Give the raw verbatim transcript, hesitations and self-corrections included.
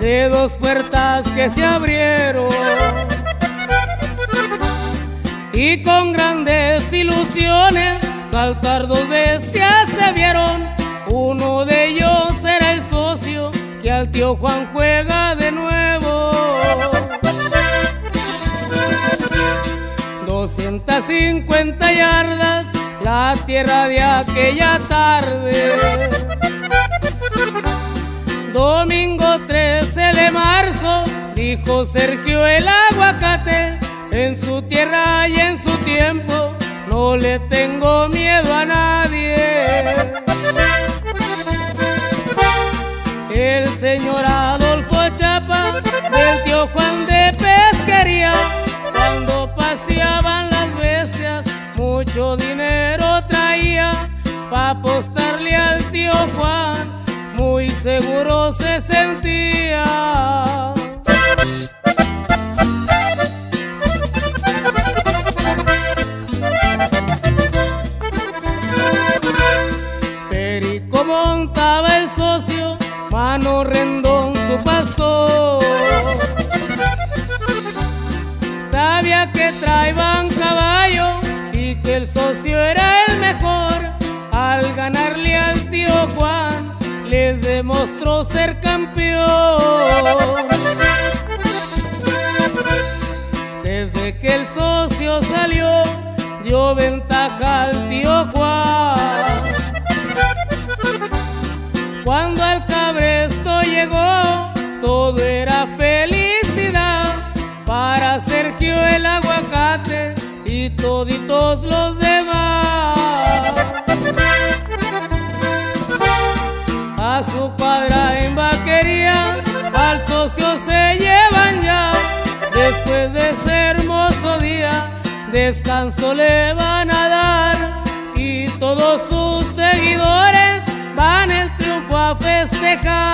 de dos puertas que se abrieron, y con grandes ilusiones saltar dos bestias se vieron. Uno de ellos era el socio que al tío Juan juega de nuevo. doscientas cincuenta yardas la tierra de aquella tarde, domingo trece de marzo, dijo Sergio el Aguacate: en su tierra y en su tiempo no le tengo miedo a nadie. El señor Adolfo Chapa, del tío Juan de Pesquería, cuando paseaban las bestias mucho dinero traía, pa' apostarle al tío Juan muy seguro se sentía. Perico montaba el socio, Mano Rendón su pastor. Sabía que traían caballo y que el socio era el mejor. Al ganarle al tío Juan les demostró ser campeón. Desde que el socio salió dio ventaja al tío Juan. Cuando al cabresto llegó todo era felicidad para Sergio el Aguacate y toditos los demás. A su cuadra en vaquerías al socio se llevan ya. Después de ese hermoso día descanso le van a dar, y todos sus seguidores van el triunfo a festejar.